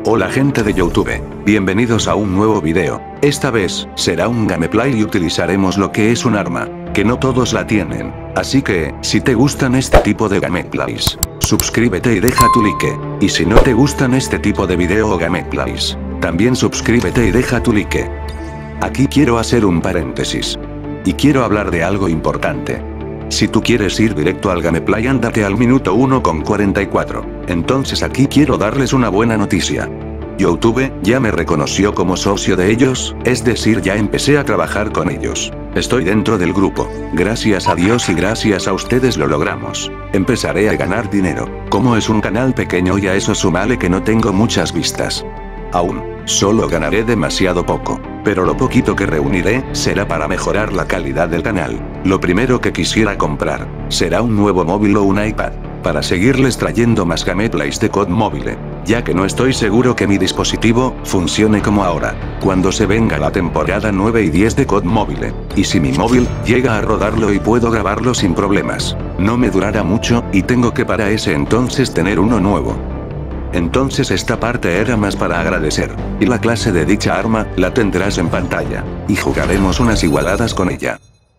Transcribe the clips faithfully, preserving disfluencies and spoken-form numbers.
Hola gente de YouTube, bienvenidos a un nuevo video. Esta vez, será un gameplay y utilizaremos lo que es un arma, que no todos la tienen. Así que, si te gustan este tipo de gameplays, suscríbete y deja tu like. Y si no te gustan este tipo de video o gameplays, también suscríbete y deja tu like. Aquí quiero hacer un paréntesis. Y quiero hablar de algo importante. Si tú quieres ir directo al gameplay, ándate al minuto uno con cuarenta y cuatro. Entonces aquí quiero darles una buena noticia. YouTube ya me reconoció como socio de ellos, es decir, ya empecé a trabajar con ellos. Estoy dentro del grupo. Gracias a Dios y gracias a ustedes lo logramos. Empezaré a ganar dinero. Como es un canal pequeño y a eso súmale que no tengo muchas vistas. Aún, solo ganaré demasiado poco, pero lo poquito que reuniré, será para mejorar la calidad del canal. Lo primero que quisiera comprar, será un nuevo móvil o un iPad, para seguirles trayendo más gameplays de C O D Mobile, ya que no estoy seguro que mi dispositivo, funcione como ahora, cuando se venga la temporada nueve y diez de C O D Mobile, y si mi móvil, llega a rodarlo y puedo grabarlo sin problemas, no me durará mucho, y tengo que para ese entonces tener uno nuevo. Entonces esta parte era más para agradecer, y la clase de dicha arma, la tendrás en pantalla, y jugaremos unas igualadas con ella.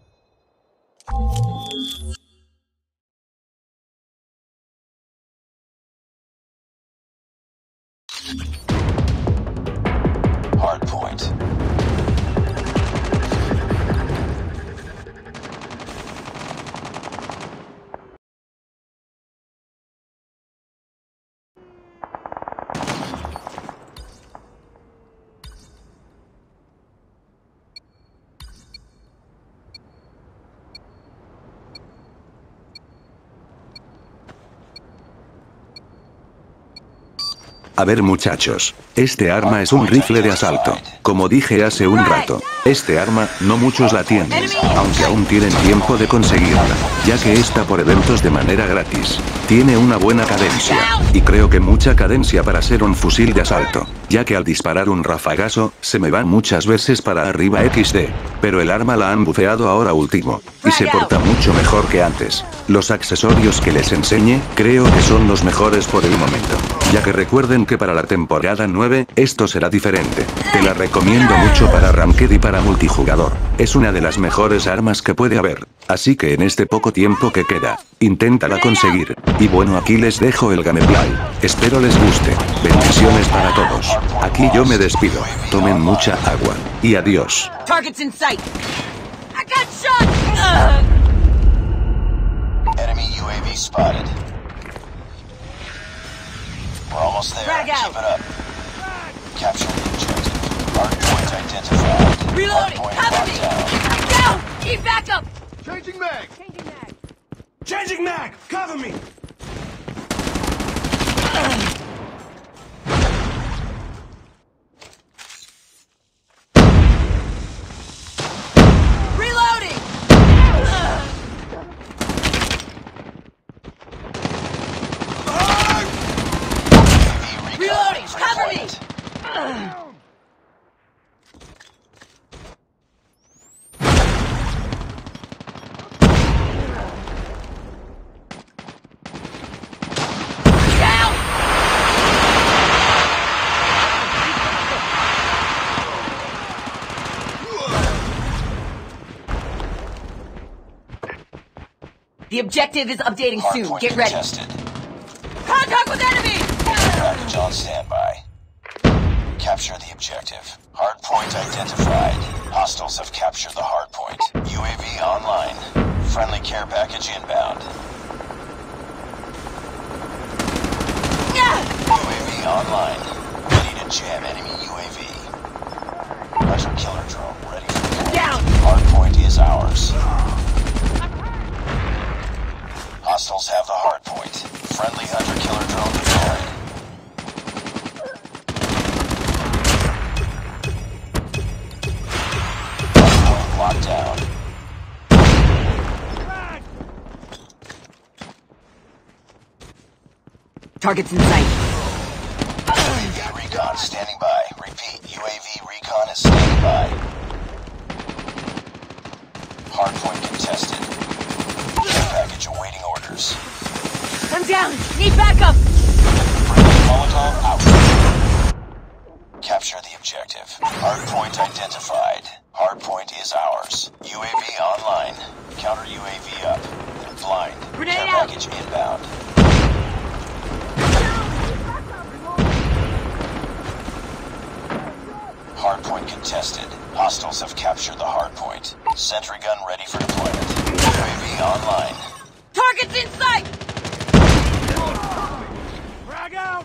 Hardpoint. A ver muchachos, este arma es un rifle de asalto. Como dije hace un rato, este arma, no muchos la tienen, aunque aún tienen tiempo de conseguirla, ya que está por eventos de manera gratis. Tiene una buena cadencia, y creo que mucha cadencia para ser un fusil de asalto, ya que al disparar un rafagazo, se me van muchas veces para arriba equis de, pero el arma la han bufeado ahora último, y se porta mucho mejor que antes. Los accesorios que les enseñe, creo que son los mejores por el momento, ya que recuerden que para la temporada nueve, esto será diferente. Te la recomiendo mucho para Ranked y para multijugador. Es una de las mejores armas que puede haber. Así que en este poco tiempo que queda, inténtala conseguir. Y bueno, aquí les dejo el gameplay. Espero les guste. Bendiciones para todos. Aquí yo me despido. Tomen mucha agua. Y adiós. Targets in sight. I got shot. Ugh. Enemy U A V spotted. We're almost there. Frag out. Keep it up. Capture the objective. Hardpoint identified. Reloading. Hardpoint Cover locked me. down. I'm down. Need backup. Changing mag! Changing mag. Changing mag! Cover me! Reloading. U A V recon Reloading. is Cover me. deployed. Down. The objective is updating soon. Hardpoint Get ready. contested. Contact with enemy. Package on standby. Capture the objective. Hardpoint identified. Hostiles have captured the hardpoint. U A V online. Friendly care package inbound. Yeah. U A V online. Ready to jam enemy U A V. Hunter killer drone ready for kill. Down. Hardpoint is ours. Hostiles have the hardpoint. Friendly hunter killer drone deployed. Hardpoint locked down. Targets in sight. U A V recon standing by. Repeat, U A V recon is standing by. Hardpoint contested. Care package awaiting orders. I'm down. Need backup. Molotov out. capture the objective. Hardpoint identified. Hardpoint is ours. U A V online. Counter U A V up. They're blind. Grenade Care out. package inbound. Hardpoint contested. Hostiles have captured the hardpoint. Sentry gun ready for deployment. U A V online. Target's in sight! Frag out!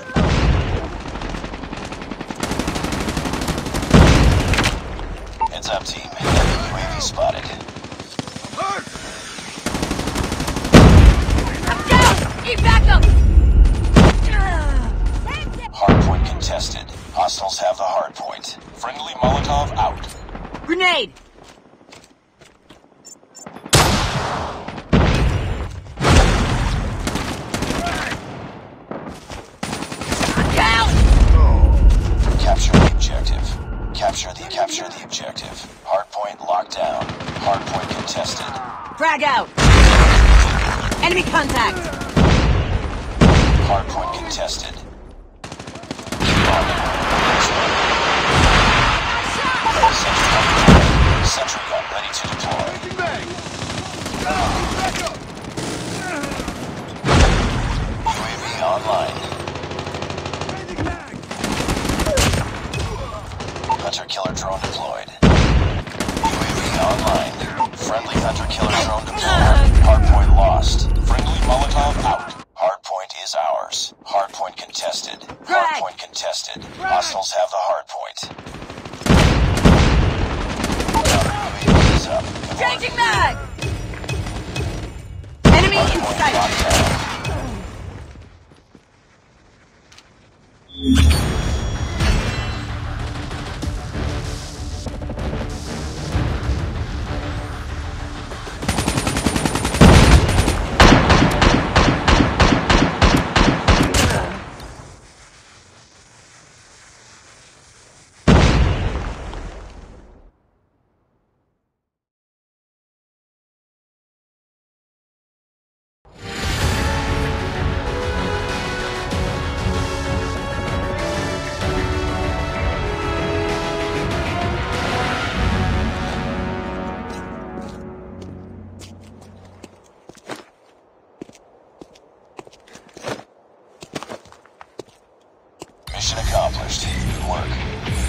Heads up, team. Enemy U A V spotted. I'm down! Need backup! Hardpoint contested. Hostiles have the hardpoint. Friendly Molotov out. Grenade! Down! Capture the objective. Capture the capture the objective. Hardpoint locked down. Hardpoint contested. Frag out! Enemy contact! Hardpoint contested. Sentry gun ready to deploy. Changing mag! Back up! U A V online. Changing mag! Hunter killer drone deployed. U A V online. Friendly hunter killer drone deployed. Hardpoint lost. Friendly Molotov out. Hardpoint is ours. Hardpoint contested. Hardpoint contested. Hostiles have the hardpoint. Counter U A V is up. Good work. Changing mag! Enemy in Hardpoint sight! locked down. Mission accomplished. Good work.